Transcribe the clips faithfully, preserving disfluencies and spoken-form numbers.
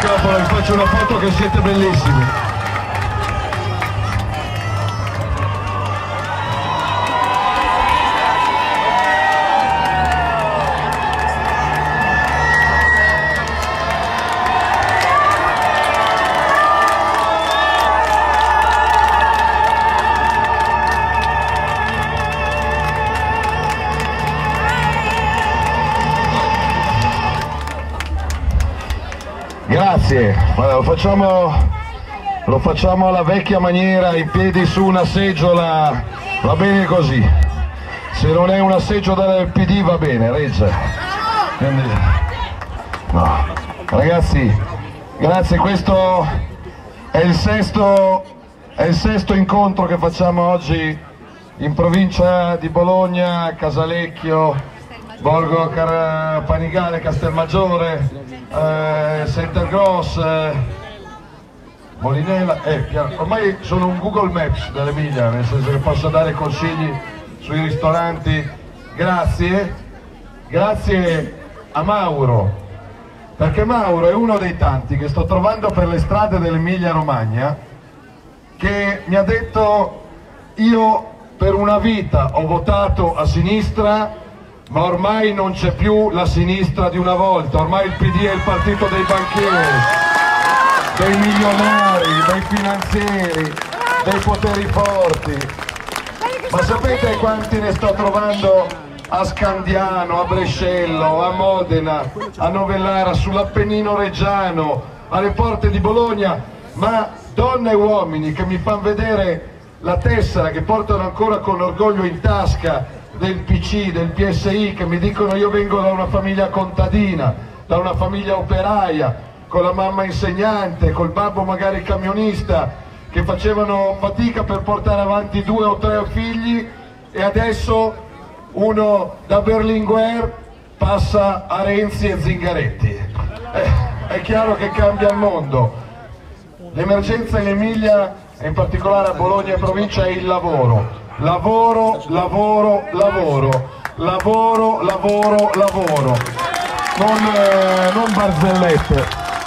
microfono, vi faccio una foto che siete bellissimi. Grazie, lo facciamo, lo facciamo alla vecchia maniera, in piedi su una seggiola, va bene così. Se non è una seggiola del P D va bene, regge. Quindi, no. Ragazzi, grazie, questo è il sesto, è il sesto incontro che facciamo oggi in provincia di Bologna, Casalecchio, Borgo Car Panigale, Castelmaggiore, eh, Centergross, eh, Molinella, eh, ormai sono un Google Maps dell'Emilia, nel senso che posso dare consigli sui ristoranti. Grazie, grazie a Mauro, perché Mauro è uno dei tanti che sto trovando per le strade dell'Emilia Romagna, che mi ha detto: io per una vita ho votato a sinistra, ma ormai non c'è più la sinistra di una volta, ormai il P D è il partito dei banchieri, dei milionari, dei finanzieri, dei poteri forti. Ma sapete quanti ne sto trovando a Scandiano, a Brescello, a Modena, a Novellara, sull'Appennino reggiano, alle porte di Bologna, ma donne e uomini che mi fanno vedere la tessera, che portano ancora con orgoglio in tasca del P C, del P S I, che mi dicono: io vengo da una famiglia contadina, da una famiglia operaia, con la mamma insegnante, col babbo magari camionista, che facevano fatica per portare avanti due o tre figli, e adesso uno da Berlinguer passa a Renzi e Zingaretti. Eh, è chiaro che cambia il mondo. L'emergenza in Emilia, e in particolare a Bologna e provincia, è il lavoro. Lavoro, lavoro, lavoro, lavoro, lavoro, lavoro, non, eh, non barzellette.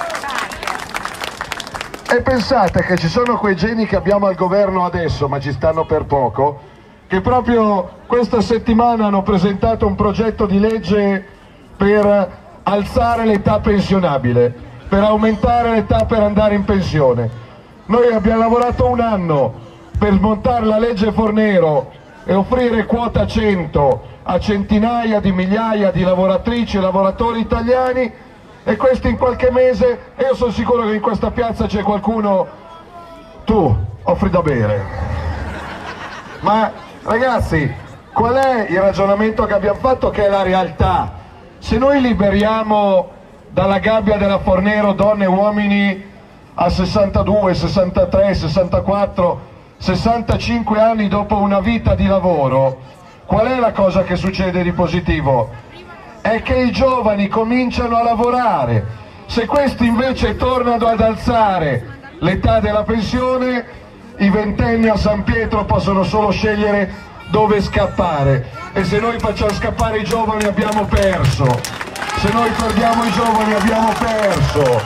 E pensate che ci sono quei geni che abbiamo al governo adesso, ma ci stanno per poco, che proprio questa settimana hanno presentato un progetto di legge per alzare l'età pensionabile, per aumentare l'età per andare in pensione. Noi abbiamo lavorato un anno per smontare la legge Fornero e offrire quota cento a centinaia di migliaia di lavoratrici e lavoratori italiani, e questi in qualche mese, e io sono sicuro che in questa piazza c'è qualcuno: tu offri da bere. Ma ragazzi, qual è il ragionamento che abbiamo fatto, che è la realtà? Se noi liberiamo dalla gabbia della Fornero donne e uomini a sessantadue, sessantatré, sessantaquattro, sessantacinque anni dopo una vita di lavoro, qual è la cosa che succede di positivo? È che i giovani cominciano a lavorare. Se questi invece tornano ad alzare l'età della pensione, i ventenni a San Pietro possono solo scegliere dove scappare, e se noi facciamo scappare i giovani abbiamo perso, se noi perdiamo i giovani abbiamo perso.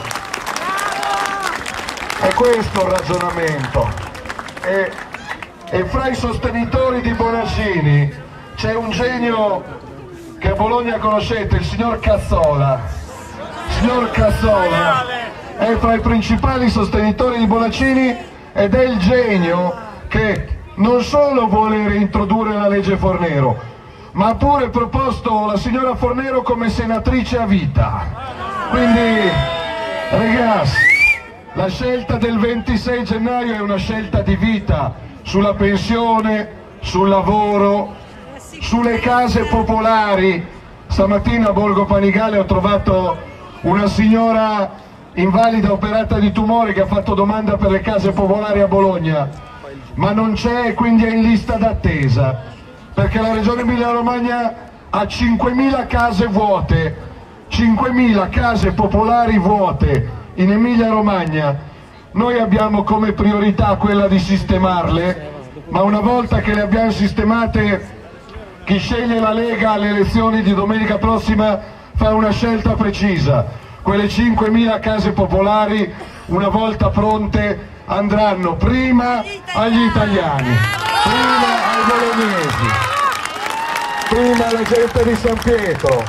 È questo il ragionamento. E, e fra i sostenitori di Bonaccini c'è un genio che a Bologna conoscete, il signor Cazzola. Il signor Cazzola è fra i principali sostenitori di Bonaccini, ed è il genio che non solo vuole reintrodurre la legge Fornero, ma ha pure proposto la signora Fornero come senatrice a vita. Quindi, ragazzi, la scelta del ventisei gennaio è una scelta di vita, sulla pensione, sul lavoro, sulle case popolari. Stamattina a Borgo Panigale ho trovato una signora invalida operata di tumore che ha fatto domanda per le case popolari a Bologna, ma non c'è, quindi è in lista d'attesa, perché la Regione Emilia Romagna ha cinquemila case vuote, cinquemila case popolari vuote in Emilia Romagna. Noi abbiamo come priorità quella di sistemarle, ma una volta che le abbiamo sistemate, chi sceglie la Lega alle elezioni di domenica prossima fa una scelta precisa: quelle cinquemila case popolari, una volta pronte, andranno prima agli italiani, prima ai bolognesi, prima alla gente di San Pietro.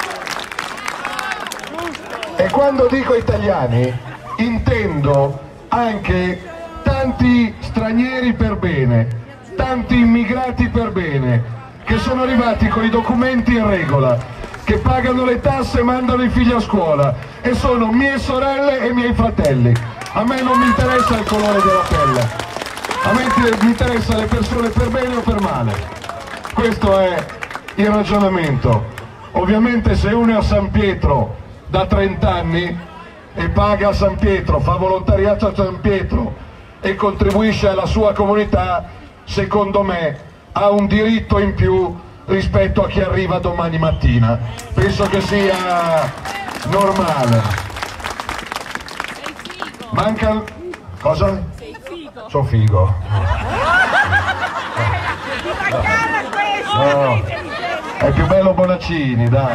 E quando dico italiani intendo anche tanti stranieri per bene, tanti immigrati per bene, che sono arrivati con i documenti in regola, che pagano le tasse e mandano i figli a scuola, e sono mie sorelle e miei fratelli. A me non mi interessa il colore della pelle, a me mi interessa le persone per bene o per male. Questo è il ragionamento. Ovviamente se uno è a San Pietro da trenta anni e paga a San Pietro, fa volontariato a San Pietro e contribuisce alla sua comunità, secondo me ha un diritto in più rispetto a chi arriva domani mattina. Penso che sia normale. Manca... cosa? Sei figo. Sono figo. No, è più bello Bonaccini, dai.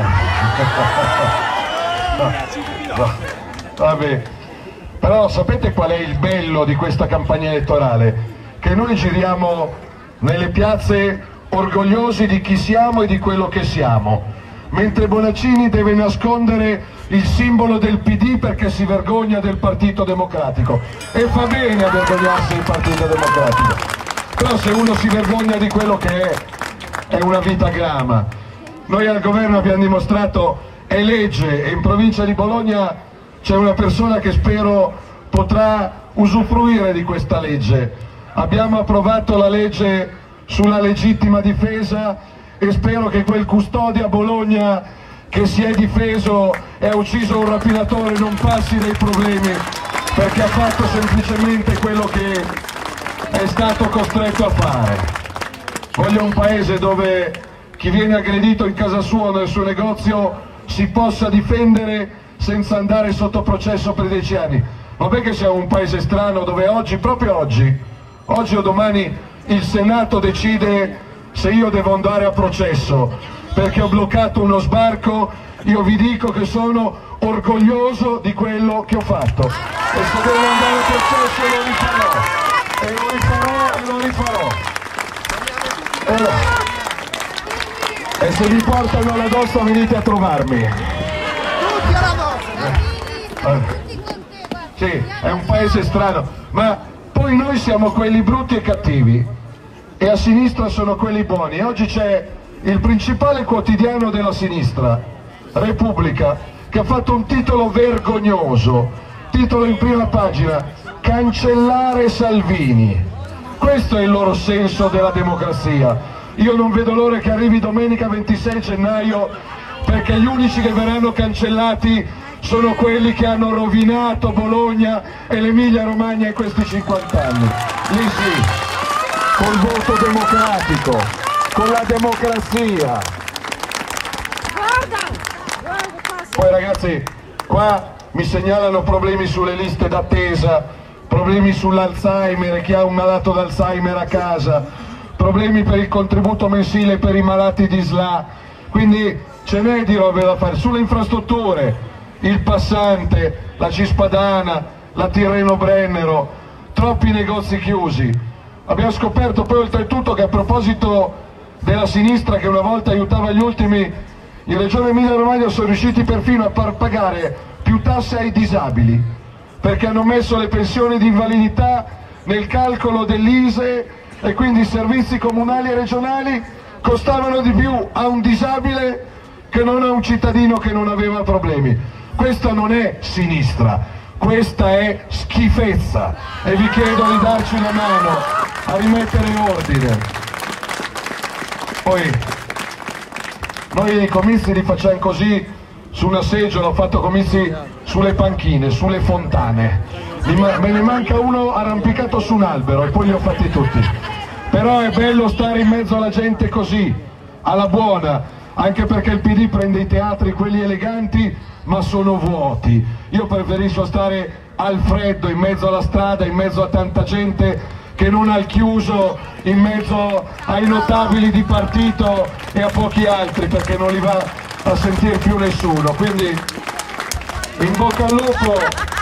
No, vabbè. Però sapete qual è il bello di questa campagna elettorale? Che noi giriamo nelle piazze orgogliosi di chi siamo e di quello che siamo, mentre Bonaccini deve nascondere il simbolo del P D perché si vergogna del Partito Democratico, e fa bene a vergognarsi del Partito Democratico, però se uno si vergogna di quello che è, è una vita grama. Noi al governo abbiamo dimostrato, è legge, e in provincia di Bologna c'è una persona che spero potrà usufruire di questa legge. Abbiamo approvato la legge sulla legittima difesa e spero che quel custode a Bologna che si è difeso e ha ucciso un rapinatore non passi dei problemi, perché ha fatto semplicemente quello che è stato costretto a fare. Voglio un paese dove chi viene aggredito in casa sua o nel suo negozio si possa difendere senza andare sotto processo per dieci anni. Vabbè che siamo un paese strano dove oggi, proprio oggi, oggi o domani il Senato decide se io devo andare a processo perché ho bloccato uno sbarco. Io vi dico che sono orgoglioso di quello che ho fatto, e se devo andare a processo lo rifarò, e lo rifarò e lo rifarò. E, e se vi portano alla dossa venite a trovarmi. Tutti alla dossa! Eh, sì, è un paese strano, ma poi noi siamo quelli brutti e cattivi e a sinistra sono quelli buoni. E oggi c'è il principale quotidiano della sinistra, Repubblica, che ha fatto un titolo vergognoso, titolo in prima pagina: cancellare Salvini. Questo è il loro senso della democrazia. Io non vedo l'ora che arrivi domenica ventisei gennaio, perché gli unici che verranno cancellati sono quelli che hanno rovinato Bologna e l'Emilia Romagna in questi cinquanta anni. Lì sì, col voto democratico, con la democrazia. Poi ragazzi, qua mi segnalano problemi sulle liste d'attesa, problemi sull'Alzheimer, chi ha un malato d'Alzheimer a casa, problemi per il contributo mensile per i malati di S L A, quindi ce n'è di robe da fare. Sulle infrastrutture, il Passante, la Cispadana, la Tirreno Brennero, troppi negozi chiusi. Abbiamo scoperto poi oltretutto che, a proposito della sinistra che una volta aiutava gli ultimi, in Regione Emilia Romagna sono riusciti perfino a far pagare più tasse ai disabili, perché hanno messo le pensioni di invalidità nel calcolo dell'I S E, e quindi i servizi comunali e regionali costavano di più a un disabile che non a un cittadino che non aveva problemi. Questa non è sinistra, questa è schifezza, e vi chiedo di darci una mano a rimettere ordine. Poi noi i comizi li facciamo così, su una seggiola. Ho fatto comizi sulle panchine, sulle fontane, me ne manca uno arrampicato su un albero e poi li ho fatti tutti. Però è bello stare in mezzo alla gente così, alla buona, anche perché il P D prende i teatri, quelli eleganti, ma sono vuoti. Io preferisco stare al freddo, in mezzo alla strada, in mezzo a tanta gente, che non al chiuso, in mezzo ai notabili di partito e a pochi altri, perché non li va a sentire più nessuno. Quindi in bocca al lupo.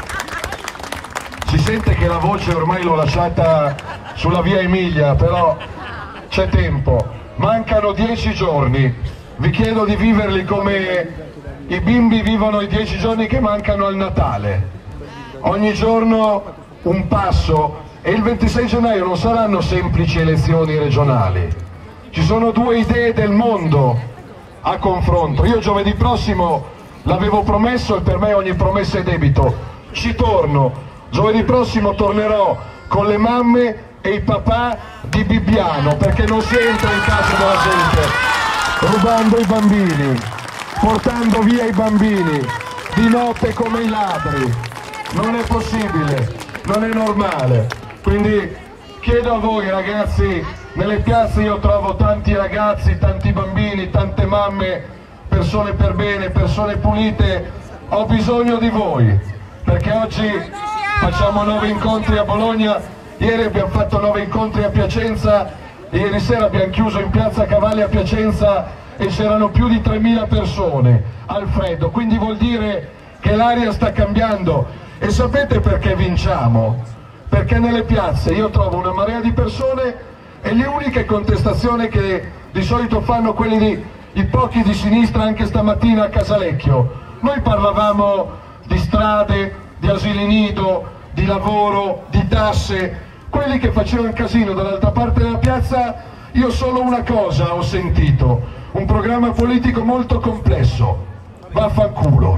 Si sente che la voce ormai l'ho lasciata sulla via Emilia, però c'è tempo, mancano dieci giorni, vi chiedo di viverli come i bimbi vivono i dieci giorni che mancano al Natale, ogni giorno un passo, e il ventisei gennaio non saranno semplici elezioni regionali, ci sono due idee del mondo a confronto. Io giovedì prossimo l'avevo promesso e per me ogni promessa è debito, ci torno, giovedì prossimo tornerò con le mamme e i papà di Bibbiano, perché non si entra in casa della gente rubando i bambini, portando via i bambini di notte come i ladri, non è possibile, non è normale. Quindi chiedo a voi ragazzi, nelle piazze io trovo tanti ragazzi, tanti bambini, tante mamme, persone per bene, persone pulite, ho bisogno di voi, perché oggi facciamo nove incontri a Bologna, ieri abbiamo fatto nove incontri a Piacenza, ieri sera abbiamo chiuso in piazza Cavalli a Piacenza e c'erano più di tremila persone al freddo, quindi vuol dire che l'aria sta cambiando. E sapete perché vinciamo? Perché nelle piazze io trovo una marea di persone e le uniche contestazioni che di solito fanno quelli di, i pochi di sinistra, anche stamattina a Casalecchio, noi parlavamo di strade, di asili nido, di lavoro, di tasse, quelli che facevano casino dall'altra parte della piazza, io solo una cosa ho sentito, un programma politico molto complesso, vaffanculo.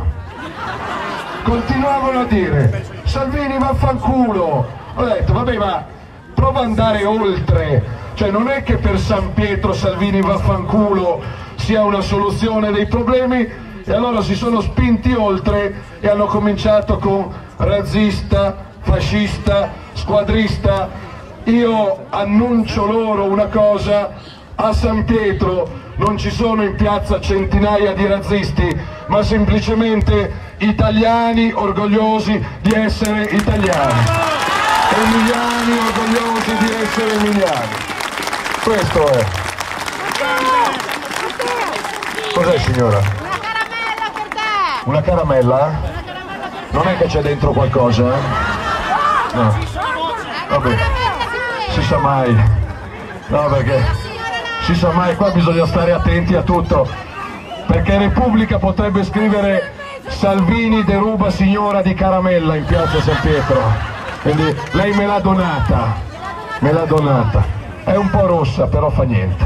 Continuavano a dire, Salvini vaffanculo, ho detto vabbè ma prova ad andare oltre, cioè non è che per San Pietro Salvini vaffanculo sia una soluzione dei problemi, e allora si sono spinti oltre e hanno cominciato con razzista, fascista, squadrista. Io annuncio loro una cosa, a San Pietro non ci sono in piazza centinaia di razzisti, ma semplicemente italiani orgogliosi di essere italiani, emiliani orgogliosi di essere emiliani. Questo è. Cos'è signora? Una caramella per te! Una caramella? Non è che c'è dentro qualcosa? No. Vabbè, si sa mai. No, perché si sa mai, qua bisogna stare attenti a tutto. Perché Repubblica potrebbe scrivere Salvini deruba signora di caramella in piazza San Pietro. Quindi lei me l'ha donata. Me l'ha donata. È un po' rossa, però fa niente.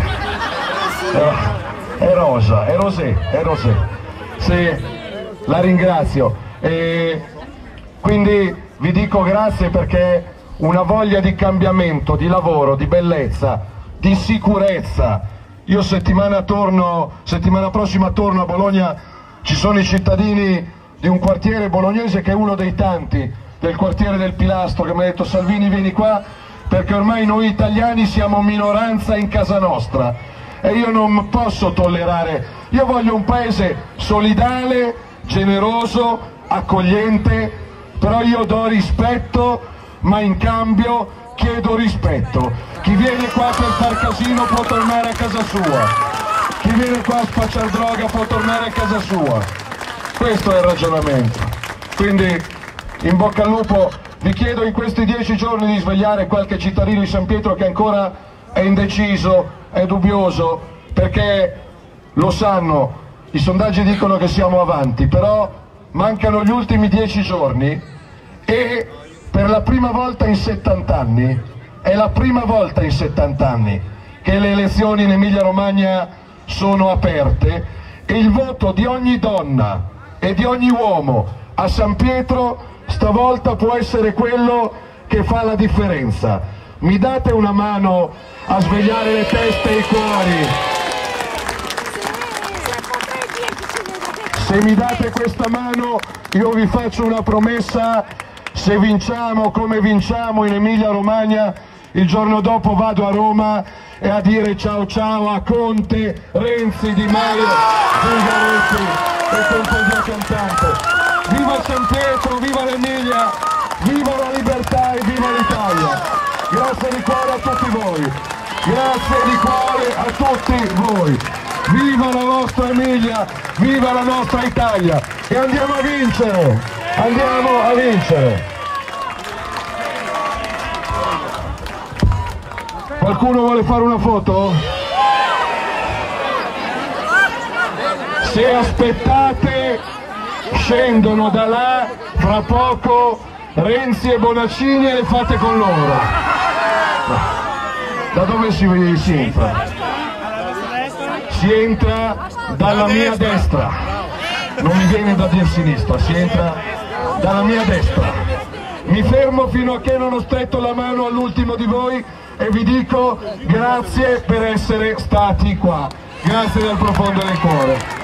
È, è rosa, è rosé, è rosé. Sì, la ringrazio. E quindi vi dico grazie perché una voglia di cambiamento, di lavoro, di bellezza, di sicurezza. Io settimana, torno, settimana prossima torno a Bologna, ci sono i cittadini di un quartiere bolognese che è uno dei tanti, del quartiere del Pilastro, che mi ha detto Salvini vieni qua perché ormai noi italiani siamo minoranza in casa nostra e io non posso tollerare, io voglio un paese solidale, generoso, accogliente, però io do rispetto, ma in cambio chiedo rispetto. Chi viene qua per far casino può tornare a casa sua, chi viene qua a spacciare droga può tornare a casa sua. Questo è il ragionamento. Quindi in bocca al lupo. Vi chiedo in questi dieci giorni di svegliare qualche cittadino di San Pietro che ancora è indeciso, è dubbioso, perché lo sanno, i sondaggi dicono che siamo avanti, però mancano gli ultimi dieci giorni e per la prima volta in settanta anni, è la prima volta in settanta anni che le elezioni in Emilia Romagna sono aperte e il voto di ogni donna e di ogni uomo a San Pietro stavolta può essere quello che fa la differenza. Mi date una mano a svegliare le teste e i cuori? Se mi date questa mano io vi faccio una promessa: se vinciamo come vinciamo in Emilia Romagna, il giorno dopo vado a Roma e a dire ciao ciao a Conte, Renzi, Di Maio, Zingaretti e compagnia cantante. Viva San Pietro, viva l'Emilia, viva la libertà e viva l'Italia. Grazie di cuore a tutti voi, grazie di cuore a tutti voi. viva la nostra Emilia, viva la nostra Italia e andiamo a vincere, andiamo a vincere. Qualcuno vuole fare una foto? Se aspettate, scendono da là, fra poco Renzi e Bonaccini e le fate con loro. Da dove si, si entra? Si entra dalla mia destra, non mi viene da dire sinistra, si entra dalla mia destra. Mi fermo fino a che non ho stretto la mano all'ultimo di voi e vi dico grazie per essere stati qua, grazie dal profondo del cuore.